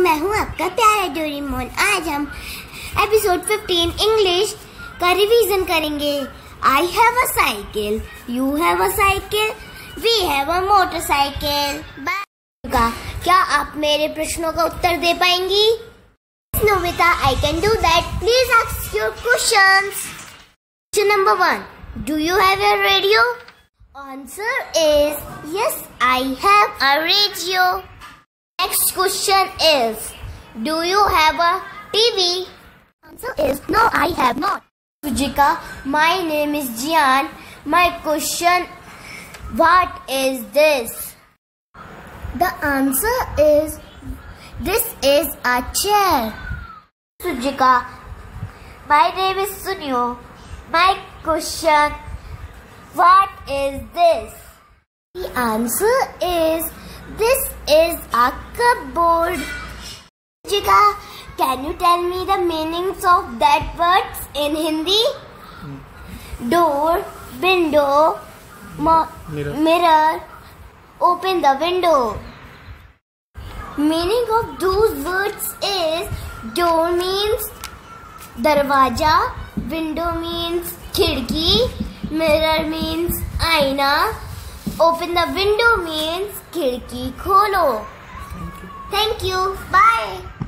मैं हूँ आपका प्यारा डोरेमोन। आज हम एपिसोड 15 इंग्लिश का रिवीजन करेंगे। I have a cycle, you have a cycle, we have a motorcycle. क्या आप मेरे प्रश्नों का उत्तर दे पाएंगी? Nobita, I can do that. Please ask your questions. Question number 1. Do you have a radio? Answer is yes, I have a radio. Next question is, do you have a TV? Answer is no, I have not. Sujika, my name is Jian. My question, what is this? The answer is, this is a chair. Sujika, my name is Sunyo. My question, what is this? The answer is, this is a cupboard. Sujika, can you tell me the meanings of that words in Hindi? Door, window, mirror. Open the window. Meaning of those words is, door means darwaja, window means khidki, mirror means aina, open the window means khidki kholo. Thank you. Bye.